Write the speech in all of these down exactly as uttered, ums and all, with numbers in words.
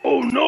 Oh no!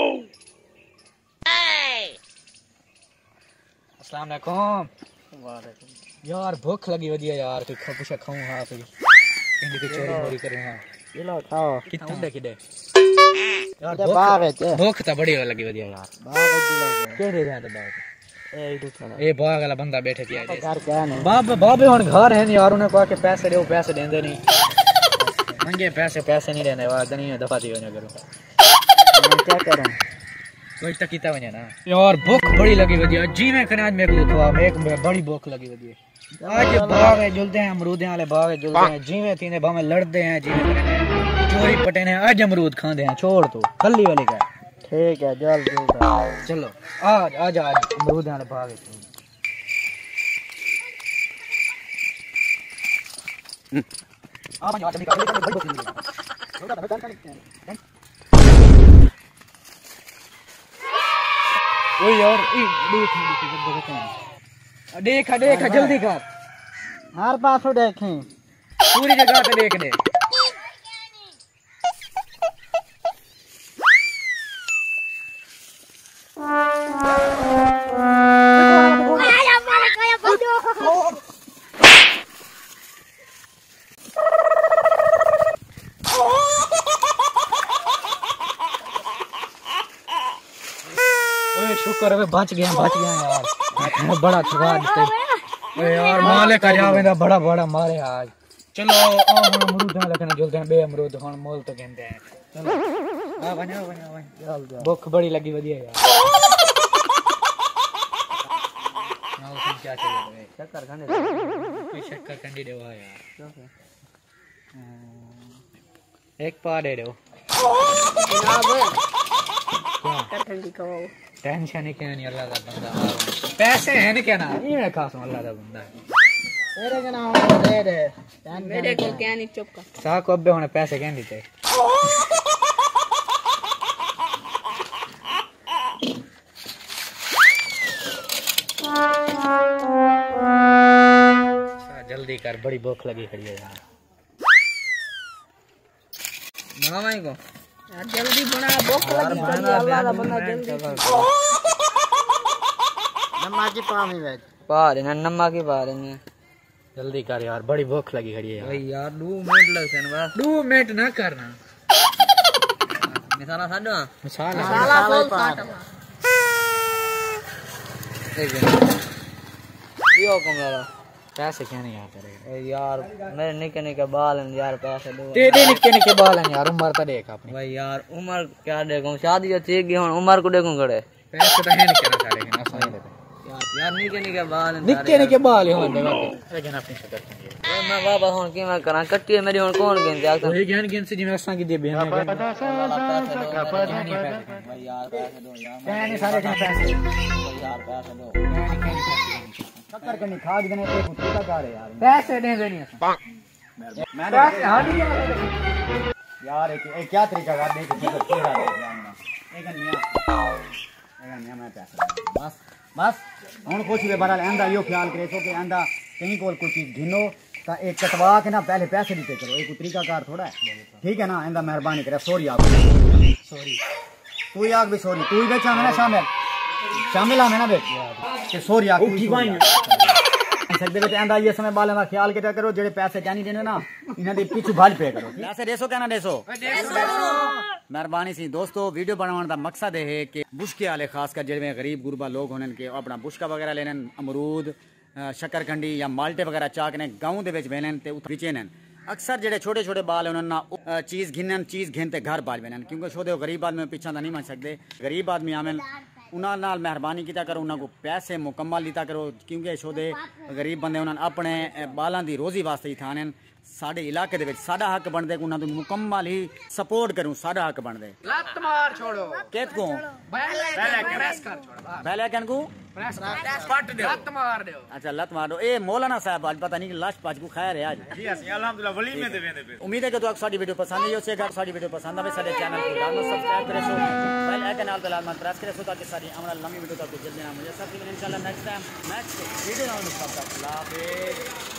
अस्सलाम वालेकुम। यार भूख लगी वधिया यार, कोई खा कुछ खाऊं हां कोई इंडी की चोरी मोरी करे हां ये लो खाओ कितना उड़े किडे यार भूख तो बड़ी लगी वधिया यार बाग के दे रहा तो बाग ए इधर चला ए बाग वाला बंदा बैठे दिया दे घर क्या नहीं बाबे बाबे हुन घर है यार, उन्हें कहा के पैसे दो, पैसे देंदे नहीं मंगे पैसे पैसे नहीं देने वाला नहीं दफा दी होने करो क्या करूं कोई तकीता वने ना यार भूख बड़ी लगी वधिया जी में कने आज मेरे को खवा मेरे को बड़ी भूख लगी वधिया आज बाग है जुलते हैं अमरूद वाले बाग है जुलते हैं जीवे तीने भावे लड़ते हैं जीवे चोरी पटेने आज अमरूद खांदे हैं छोड़ तो खल्ली वाले का ठीक है जल चलो आज आज आज अमरूद वाले बाग है आ बन जा निकाल बड़ी भूख लगी ओ यार ए देख देख देखा देखा जल्दी कर हर पासों देखें पूरी जगह पे देख दे शुक्र है बच गया बच गया यार बड़ा थका देते यार माले का जावेंदा बड़ा बड़ा मारे आज चलो आ हम अमरूद लेके जुलते हैं बे अमरूद हुन मोल तो कहंदे हैं चलो आ बनो बनो चल जा भूख बड़ी लगी वधिया यार ना तुम क्या चल रहे शक्कर खाने कोई शक्कर कंडी देवा यार एक पा दे दो जनाब शक्कर कंडी को टेंशन ही क्या नहीं अल्लाह का बंदा पैसे हैं नहीं क्या ना ये मैं खास अल्लाह का बंदा तेरे के नाम दे दे मेरे को क्या नहीं चुप कर सा को अबे होने पैसे क्या नहीं थे जल्दी कर बड़ी भूख लगी खड़ी है यार बनावाई को यार जल्दी बना भूख लगी खड़ी है अल्लाह का बंदा जल्दी नम्मा की पामी वेज पा देना नम्मा की पा देना जल्दी कर यार बड़ी भूख लगी खड़ी है भाई यार दो मिनट लगते हैं बस दो मिनट ना करना मसाला साडो मसाला मसाला फुल काट एक यो कमरा पैसे क्या नहीं यार करेगा यार मेरे निके निके बाल हैं यार पैसे दो तेरे निके निके बाल हैं यार उम्र तो देख अपनी भाई यार उम्र क्या देखूं शादी तो ठीक है उम्र को देखूं खड़े पैसे तो है नहीं क्या सारे के ना सही देते यार यार निके निके बाल हैं निके निके बाल हैं देखो लेकिन अपनी शक्ल ओए मैं बाबा हुन की मैं करा कट्टी मेरी हुन कौन गिन दे ओए ज्ञान गिन से जिਵੇਂ असां की दे बहन भाई यार पैसे दो यार नहीं सारे पैसे यार पैसे दो शक्कर कनी खाद देने पे कुत्ते का कर यार पैसे दे देनी मैं पैसे हां यार एक क्या तरीका कर देख तेरा एक मियां एक मियां मैं पैसे बस बस हुन कुछ भी बहरहाल आंदा यो ख्याल करे सो कि आंदा कहीं कोल कोई चीज घिनो ता एक कटवा के ना पहले पैसे दीते करो एक तरीका कार थोड़ा है ठीक है ना आंदा मेहरबानी करे सॉरी आप सॉरी तू ही आग भी सॉरी तू ही बेचा मैंने शामिल शामिल आ मैंने बेच कि सॉरी आग ठीक भाई सकदे बेटे आंदा ये समय बाले दा ख्याल किया करो जेडे पैसे जानी देने ना इना दे पीछे भाज पे करो पैसे देसो क्या ना देसो मेहरबानी सी दोस्तों वीडियो बनाने का मकसद है कि बुशके वाले खासकर जिनमें गरीब गुरबा लोग होने के अपना बुशका वगैरह लेने अमरूद शक्करकंडी या माल्टे वगैरह चाकने गाँव के बेचने बेचेन अक्सर जेडे छोटे छोटे बाल उन्होंने चीज़ घिनन चीज़ घिनते घर बाल बेन क्योंकि छोटे गरीब आदमी पिछा नहीं मन सकते गरीब आदमी आवन उन्होंने नाल मेहरबानी किया करो उन्होंने को पैसे मुकम्मल दिता करो क्योंकि छोटे गरीब बंदे उन्होंने अपने बालों की रोजी वास्ते ही थाने साडे इलाके दे विच साडा हक बनदे कि उन्हां दी मुकम्मल ही सपोर्ट करूं साडा हक बनदे लत मार छोड़ो केत को पहले प्रेस कर छोड़ो पहले कन को प्रेस पट दे लत मार दो अच्छा लत मार दो ए मौलाना साहब आज पता नहीं लाश पांच को खाया रे आज जी असि अल्हम्दुलिल्लाह वली में दे वेंदे उम्मीद है कि तो साडी वीडियो पसंद आई हो से अगर साडी वीडियो पसंद आवे साडे चैनल को लाजमी सब्सक्राइब करे सो बेल आइकन आल दलाल मत प्रेस करे सो ताकि साडी आने वाली लंबी वीडियो तक जल्दी ना मुझे सब इंशाल्लाह नेक्स्ट टाइम नेक्स्ट वीडियो ना मिस करता अल्लाह हाफिज़।